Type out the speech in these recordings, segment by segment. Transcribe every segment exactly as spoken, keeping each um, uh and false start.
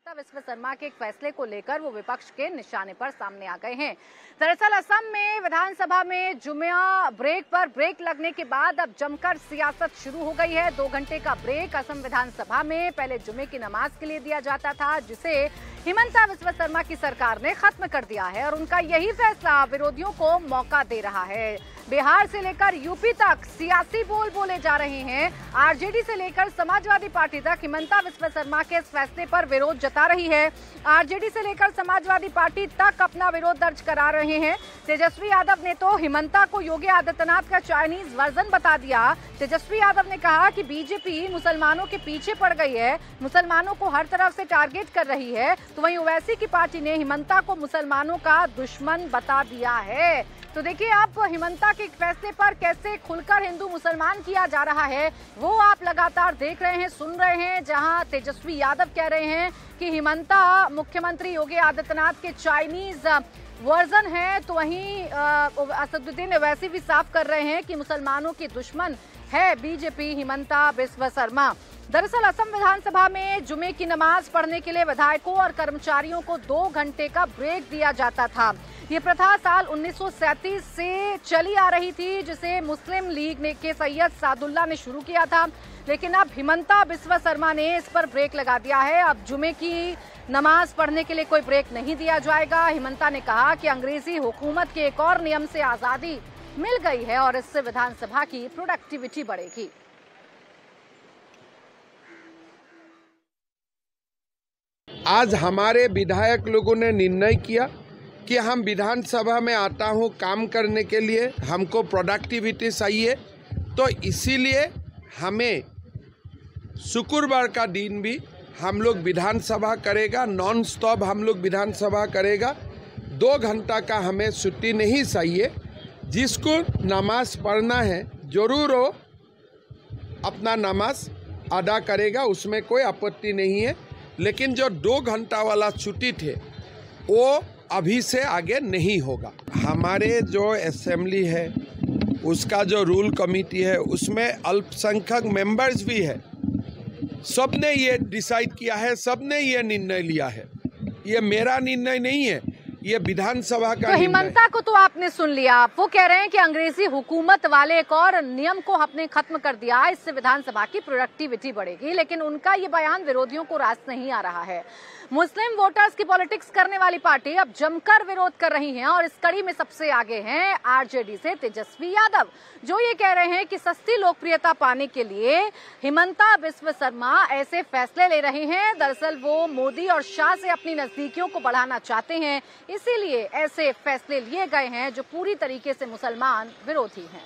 हिमंता बिस्वा शर्मा के एक फैसले को लेकर वो विपक्ष के निशाने पर सामने आ गए हैं। दरअसल असम में विधानसभा में जुम्मा ब्रेक पर ब्रेक लगने के बाद अब जमकर सियासत शुरू हो गई है। दो घंटे का ब्रेक असम विधानसभा में पहले जुम्मे की नमाज के लिए दिया जाता था, जिसे हिमंता बिस्वा शर्मा की सरकार ने खत्म कर दिया है और उनका यही फैसला विरोधियों को मौका दे रहा है। बिहार से लेकर यूपी तक सियासी बोल बोले जा रहे हैं। आरजेडी से लेकर समाजवादी पार्टी तक हिमंता बिस्वा शर्मा के इस फैसले पर विरोध जता रही है। आरजेडी से लेकर समाजवादी पार्टी तक अपना विरोध दर्ज करा रहे हैं। तेजस्वी यादव ने तो हिमंता को योगी आदित्यनाथ का चाइनीज वर्जन बता दिया। तेजस्वी यादव ने कहा कि बीजेपी मुसलमानों के पीछे पड़ गई है, मुसलमानों को हर तरफ से टारगेट कर रही है, तो वहीं ओवैसी की पार्टी ने हिमंता को मुसलमानों का दुश्मन बता दिया है। तो देखिए आप हिमंता के फैसले पर कैसे खुलकर हिंदू मुसलमान किया जा रहा है, वो आप लगातार देख रहे हैं, सुन रहे हैं। जहां तेजस्वी यादव कह रहे हैं कि हिमंता मुख्यमंत्री योगी आदित्यनाथ के चाइनीज वर्जन है, तो वहीं असदुद्दीन ओवैसी भी साफ कर रहे हैं कि मुसलमानों की दुश्मन है बीजेपी हिमंता बिस्वा शर्मा। दरअसल असम विधानसभा में जुमे की नमाज पढ़ने के लिए विधायकों और कर्मचारियों को दो घंटे का ब्रेक दिया जाता था। ये प्रथा साल उन्नीस सौ सैंतीस से चली आ रही थी, जिसे मुस्लिम लीग ने के सैयद सादुल्ला ने शुरू किया था, लेकिन अब हिमंता बिस्वा शर्मा ने इस पर ब्रेक लगा दिया है। अब जुमे की नमाज पढ़ने के लिए कोई ब्रेक नहीं दिया जाएगा। हिमंता ने कहा कि अंग्रेजी हुकूमत के एक और नियम से आजादी मिल गई है और इससे विधानसभा की प्रोडक्टिविटी बढ़ेगी। आज हमारे विधायक लोगों ने निर्णय किया कि हम विधानसभा में आता हूं काम करने के लिए, हमको प्रोडक्टिविटी चाहिए, तो इसीलिए हमें शुक्रवार का दिन भी हम लोग विधानसभा करेगा, नॉन स्टॉप हम लोग विधानसभा करेगा। दो घंटा का हमें छुट्टी नहीं चाहिए। जिसको नमाज पढ़ना है जरूर वो अपना नमाज अदा करेगा, उसमें कोई आपत्ति नहीं है। लेकिन जो दो घंटा वाला छुट्टी थे वो अभी से आगे नहीं होगा। हमारे जो असेंबली है उसका जो रूल कमेटी है उसमें अल्पसंख्यक मेंबर्स भी है। सबने ये डिसाइड किया है, सबने ये निर्णय लिया है। ये मेरा निर्णय नहीं है, ये विधानसभा का। तो हिमंता को तो आपने सुन लिया, वो कह रहे हैं कि अंग्रेजी हुकूमत वाले एक और नियम को आपने खत्म कर दिया, इससे विधानसभा की प्रोडक्टिविटी बढ़ेगी। लेकिन उनका ये बयान विरोधियों को रास नहीं आ रहा है। मुस्लिम वोटर्स की पॉलिटिक्स करने वाली पार्टी अब जमकर विरोध कर रही है और इस कड़ी में सबसे आगे हैं आरजेडी से तेजस्वी यादव, जो ये कह रहे हैं कि सस्ती लोकप्रियता पाने के लिए हिमंता बिस्वा शर्मा ऐसे फैसले ले रहे हैं। दरअसल वो मोदी और शाह से अपनी नजदीकियों को बढ़ाना चाहते हैं, इसीलिए ऐसे फैसले लिए गए हैं जो पूरी तरीके से मुसलमान विरोधी हैं।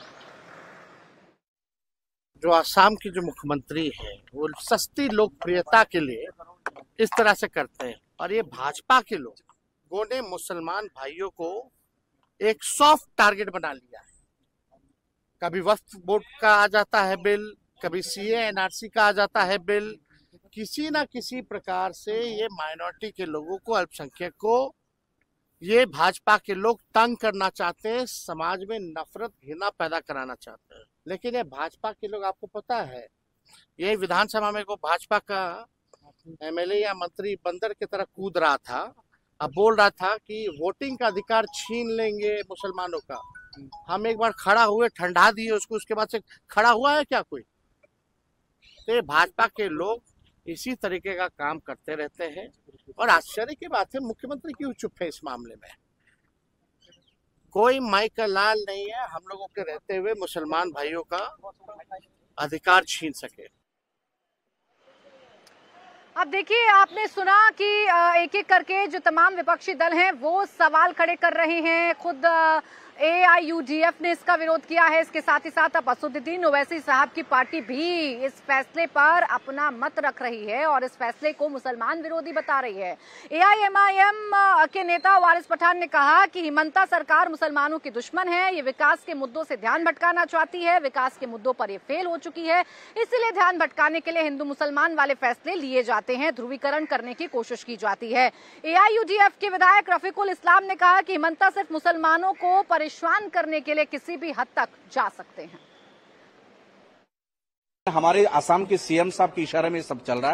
जो आसाम की जो मुख्यमंत्री है वो सस्ती लोकप्रियता के लिए इस तरह से करते हैं, और ये भाजपा के लोगों ने मुसलमान भाइयों को एक सॉफ्ट टारगेट बना लिया है। कभी वक्फ बोर्ड का आ जाता है बिल, कभी सीए एनआरसी का आ जाता है बिल। किसी ना किसी प्रकार से ये माइनॉरिटी के लोगों को, अल्पसंख्यक को ये भाजपा के लोग तंग करना चाहते हैं, समाज में नफरत घृणा पैदा कराना चाहते हैं। लेकिन ये भाजपा के लोग, आपको पता है, ये विधानसभा में को भाजपा का एमएलए या मंत्री बंदर की तरह कूद रहा था, अब बोल रहा था कि वोटिंग का अधिकार छीन लेंगे मुसलमानों का। हम एक बार खड़ा हुए, ठंडा दिए उसको, उसके बाद से खड़ा हुआ है क्या कोई? तो भाजपा के लोग इसी तरीके का काम करते रहते हैं और आश्चर्य की बात है मुख्यमंत्री क्यों चुप है इस मामले में। कोई माई का लाल नहीं है हम लोगों के रहते हुए मुसलमान भाइयों का अधिकार छीन सके। अब देखिए, आपने सुना कि एक एक करके जो तमाम विपक्षी दल हैं वो सवाल खड़े कर रहे हैं। खुद A I U D F ने इसका विरोध किया है। इसके साथ ही साथ अब असदुद्दीन ओवैसी साहब की पार्टी भी इस फैसले पर अपना मत रख रही है और इस फैसले को मुसलमान विरोधी बता रही है। A I am I am के नेता वारिस पठान ने कहा कि हिमंता सरकार मुसलमानों की दुश्मन है, ये विकास के मुद्दों से ध्यान भटकाना चाहती है, विकास के मुद्दों पर ये फेल हो चुकी है, इसलिए ध्यान भटकाने के लिए हिंदू मुसलमान वाले फैसले लिए जाते हैं, ध्रुवीकरण करने की कोशिश की जाती है। A I U D F के विधायक रफीकुल इस्लाम ने कहा कि हिमंता सिर्फ मुसलमानों को परेशान करने के लिए किसी भी हद तक जा सकते हैं। हमारे आसाम के सीएम साहब के इशारे में सब चल रहा है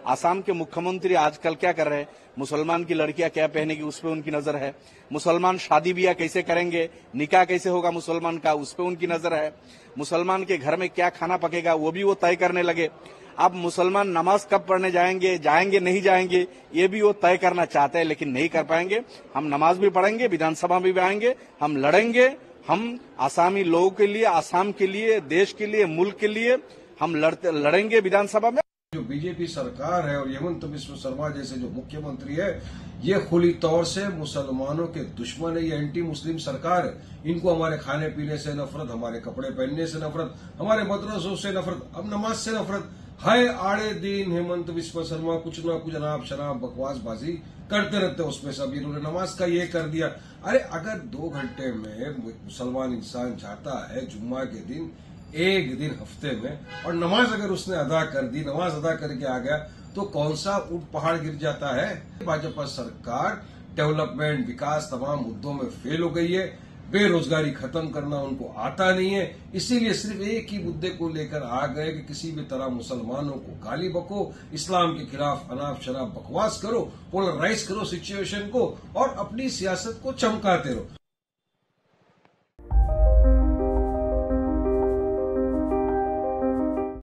आसाम के मुख्यमंत्री आजकल क्या कर रहे हैं, मुसलमान की लड़कियां क्या पहनेगी उस पर उनकी नजर है, मुसलमान शादी ब्याह कैसे करेंगे, निकाह कैसे होगा मुसलमान का उस पर उनकी नजर है, मुसलमान के घर में क्या खाना पकेगा वो भी वो तय करने लगे। अब मुसलमान नमाज कब पढ़ने जाएंगे जाएंगे नहीं जाएंगे ये भी वो तय करना चाहते हैं, लेकिन नहीं कर पाएंगे। हम नमाज भी पढ़ेंगे, विधानसभा में भी आएंगे, हम लड़ेंगे, हम आसामी लोगों के लिए, आसाम के लिए, देश के लिए, मुल्क के लिए हम लड़ते लड़ेंगे विधानसभा में। जो बीजेपी सरकार है और हेमंत बिस्व शर्मा जैसे जो मुख्यमंत्री है, ये खुली तौर से मुसलमानों के दुश्मन है, ये एंटी मुस्लिम सरकार है। इनको हमारे खाने पीने से नफरत, हमारे कपड़े पहनने से नफरत, हमारे मदरसों से नफरत, अब नमाज से नफरत। हाय आड़े दिन हेमंत बिस्व शर्मा कुछ ना कुछ अनाप शराब बकवासबाजी करते रहते, उसमें सब इन्होंने नमाज का ये कर दिया। अरे अगर दो घंटे में मुसलमान इंसान जाता है जुम्मा के दिन, एक दिन हफ्ते में, और नमाज अगर उसने अदा कर दी, नमाज अदा करके आ गया, तो कौन सा ऊंट पहाड़ गिर जाता है। भाजपा सरकार डेवलपमेंट, विकास तमाम मुद्दों में फेल हो गई है। बेरोजगारी खत्म करना उनको आता नहीं है, इसीलिए सिर्फ एक ही मुद्दे को लेकर आ गए कि किसी भी तरह मुसलमानों को गाली बको, इस्लाम के खिलाफ अनाप शराब बकवास करो, पोलराइज करो सिचुएशन को और अपनी सियासत को चमकाते रहो।